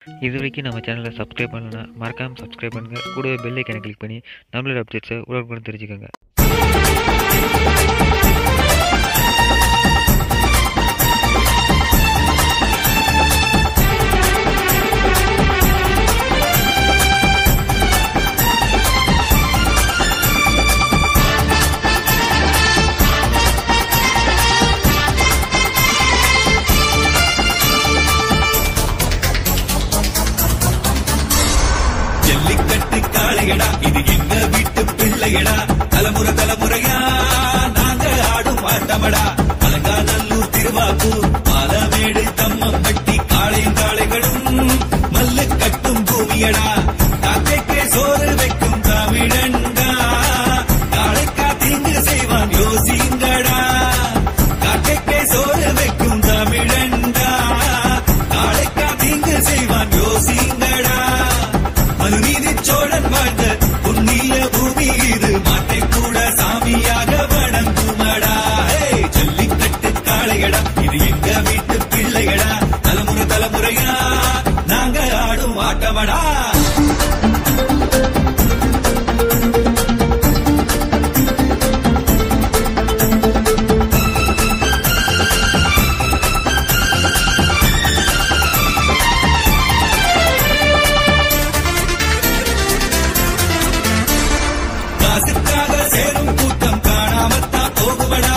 இது வரைக்கும் நம்ம சேனலை சப்ஸ்கிரைப் பண்ணலன்னா மறக்காமல் சப்ஸ்கிரைப் பண்ணுங்கள். கூடவே பெல் ஐக்கானை கிளிக் பண்ணி நம்மளோட அப்டேட்ஸை உடனுக்குடன் தெரிஞ்சுக்கோங்க. ஜல்லிக்கட்டு காளையடா இது எங்க வீட்டு பிள்ளையடா, தலைமுறை தலைமுறையா நாங்க ஆடும் ஆட்டமடா. அலங்காநல்லூர் திருவாக்கூர் பாலமேடு தம்மம்பட்டி காளையும் காளைகளும் மல்லு கட்டும் பூமியடா. காக்கைக்கே சோறு வைக்கும் தமிழண்டா, காளைக்கா தீங்கு செய்வான் யோசிங்கடா. காக்கைக்கே சோறு வைக்கும் தமிழண்டா, காளைக்கா தீங்கு செய்வான் யோசிங்கடா. மனுநீதி சோழன் வாழ்ந்த புண்ணிய பூமி இது, மாட்டை கூட சாமியாக வணங்குமடா. ஜல்லிக்கட்டு காளையடா இது எங்க வீட்டு பிள்ளையடா, தலைமுறை தலைமுறையா நாங்க ஆடும் ஆட்டமடா. காசுக்காக சேரும் கூட்டம் காணாமத்தான் போகுமடா.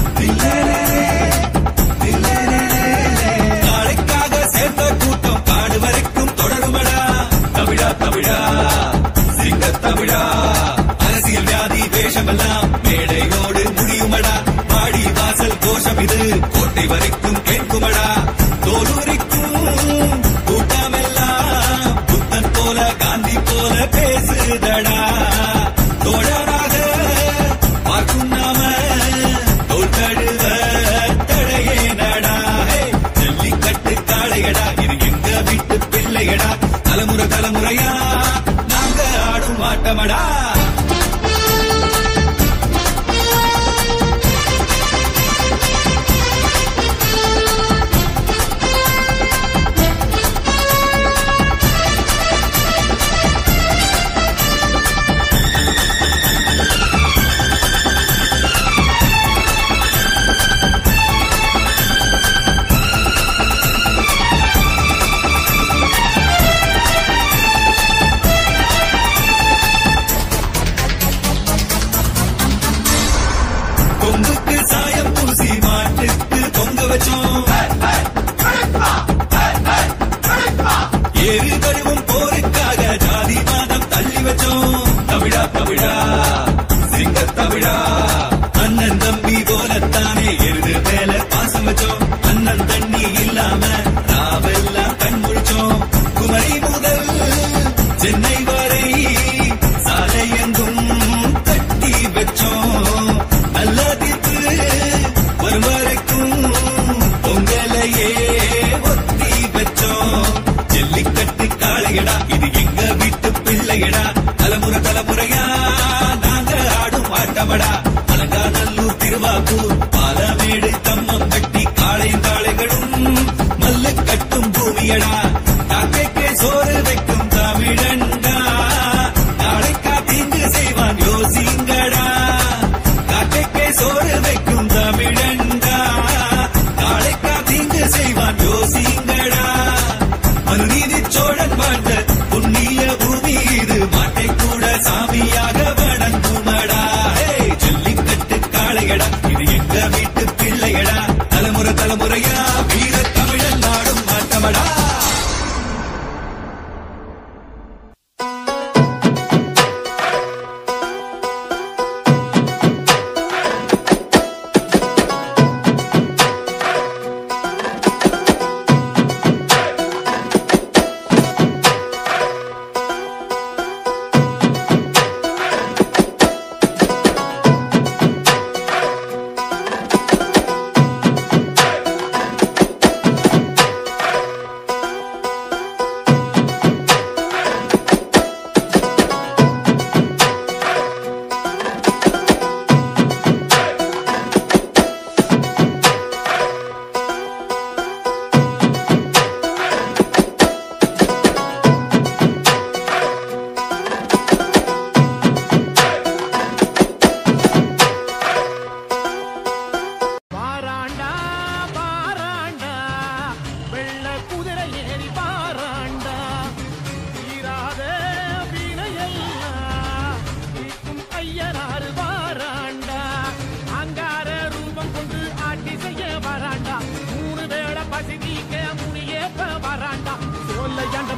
காளைக்காக சேர்ந்த கூட்டம் காடு வரைக்கும் தொடருமடா. தமிழா தமிழா சிங்க தமிழா, அரசியல் வியாதி வேஷமெல்லாம் மேடையோடு முடியுமடா. வாடி வாசல் கோஷம் இது கோட்டை வரைக்கும் கேட்குமடா. தோலூரிக்கும் கூட்டமெல்லாம் புத்தன் போல காந்தி போல பேசுதடா. தோழராக பார்க்கும் நாம தோல் தழுவ தடையே நடா. ஜல்லிக்கட்டு காளையடா இது எங்க வீட்டு பிள்ளையடா, தலைமுறை தலைமுறையா நாங்க ஆடும் ஆட்டமடா. கொம்புக்கு சாயம் பூசி மாட்டுக்கு பொங்க வச்சோம். ஏறு கருவும் போருக்காக ஜாதி மாதம் தள்ளி வச்சோம். தமிழா தமிழா சிங்க தமிழா, அண்ணன் தம்பி போலத்தானே எருது மேல பாசம் வச்சோம். அண்ணன் தண்ணி இல்லாம நாவெல்லாம் கண் முடிச்சோம். குமரி முதல் சென்னை வரை சாலை எங்கும் கட்டி வச்சோம். நல்ல தீர்ப்பு வரும் வரைக்கும் பொங்கலையே ஒத்தி வச்சோம். ஜல்லிக்கட்டு காளையடா இது எங்க வீட்டு பிள்ளையடா, தலைமுறை தலைமுறையா நாங்க ஆடும் ஆட்டமடா. அலங்காநல்லூர் திருவாக்கூர் பாலமேடு தம்மம்பட்டி காளையும் காளைகளும் மல்லு கட்டும் பூமியடா. காக்கைக்கே சோறு வைக்கும் தமிழண்டா, காளைக்கா தீங்கு செய்வான் யோசிங்கடா. காக்கைக்கே சோறு வைக்கும் தமிழண்டா, காளைக்கா தீங்கு செய்வான் யோசிங்கடா. மனுநீதி சோழன் வாழ்ந்த புண்ணிய பூமி இது, மாட்டை கூட சாமியாக வணங்குமடா. ஜல்லிக்கட்டு காளையடா இது எங்க வீட்டு பிள்ளையடா, தலைமுறை தலைமுறையா வீர தமிழன் நாடும் மாட்டமடா.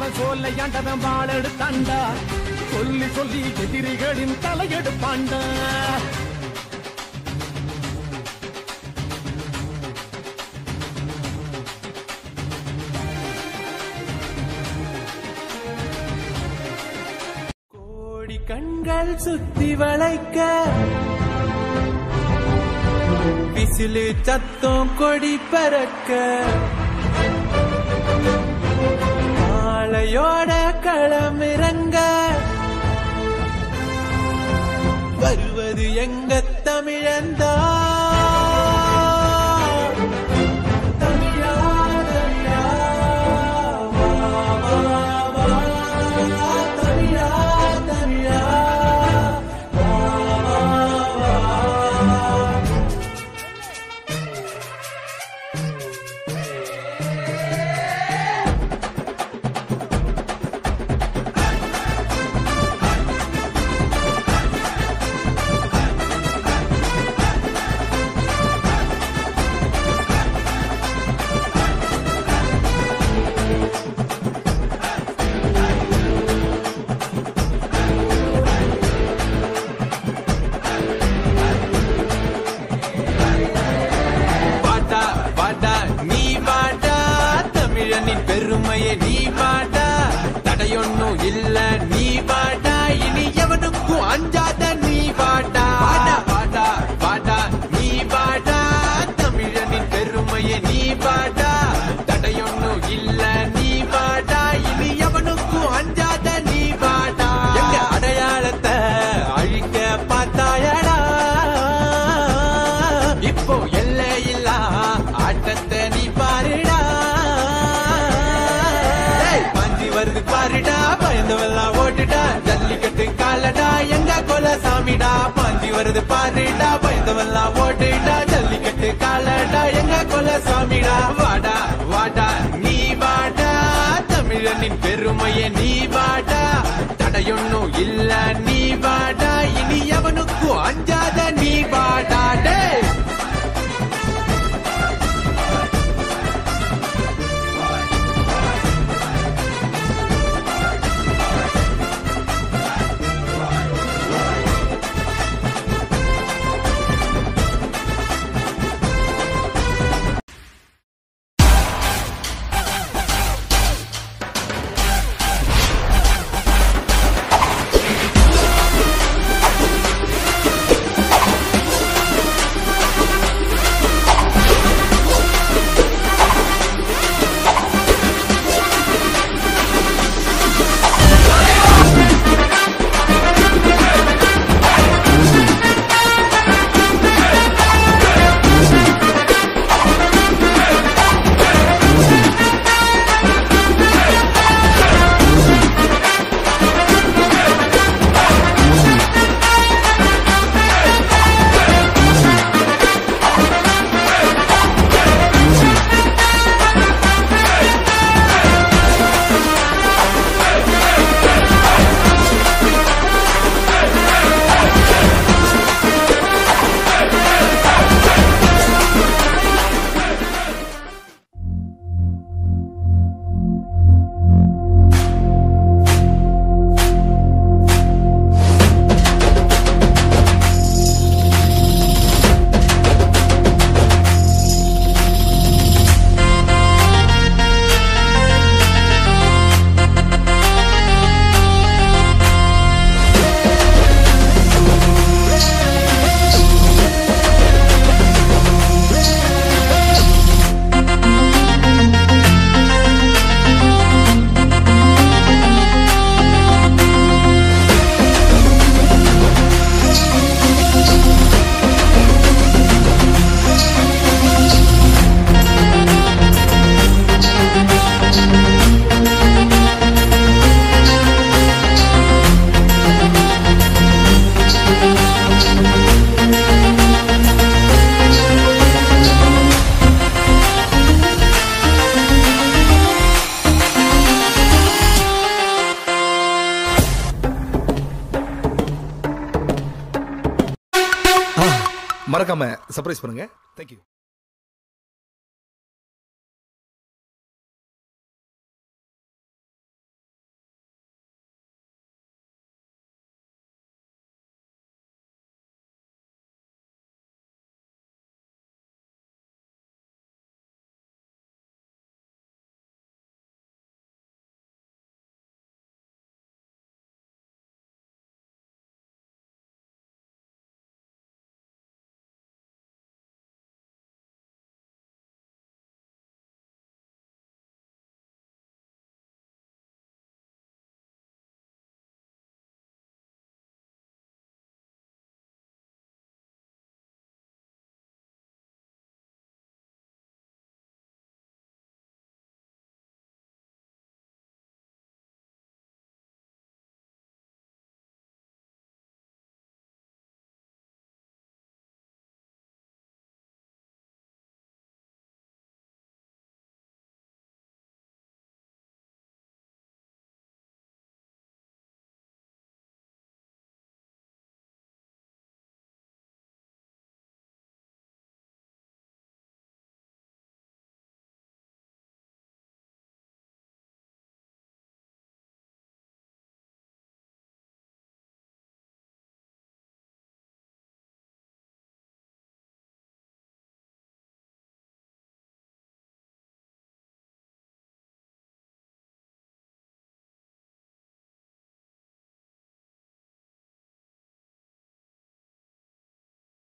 அவன் சோலையாண்டவன் வாழெடுத்தாண்டா சொல்லி சொல்லி எதிரிகளின் தலையெடுப்பாண்டா கோடி கண்கள் சுத்தி வளைக்க விசிலு சத்தம் கொடி பறக்க மாலையோட களமிறங்க வருவது எங்க தமிழந்தா தமிழா தமிழா வா, வா, வா, தமிழா தமிழா வா, வா, வா. பெருமையை நீ வாடா தடையொன்னும் இல்ல நீ வாடா இனி எவனுக்கும் அஞ்சாத நீ வாடா வாடா வாடா வாடா நீ வாடா தமிழனின் பெருமையை நீ வாடா தடையொன்னும் இல்ல நீ வாடா இனி எவனுக்கும் அஞ்சாத நீ வாடா எங்க அடையாளத்தை அழிக்க பார்த்தாயடா இப்போ எல்லையில்லா ஆட்டத்தை நீ பாருடா வருது பாருடா பயந்தவெல்லாம் ஓட்டுடா ஜல்லிக்கட்டு காலடா எங்க கொல சாமிடா பாஞ்சி வருது பாருடா பயந்தவெல்லாம் ஓட்டுடா ஜல்லிக்கட்டு காலடா எங்க கொல சாமிடா வாடா வாடா நீ வாடா தமிழனின் பெருமையை நீ வாடா தடையொன்னும் இல்ல நீ வாடா இனி எவனுக்கும் அஞ்சாத நீ வாடா டே மறக்காம சர்ப்ரைஸ் பண்ணுங்க. தேங்க்யூ.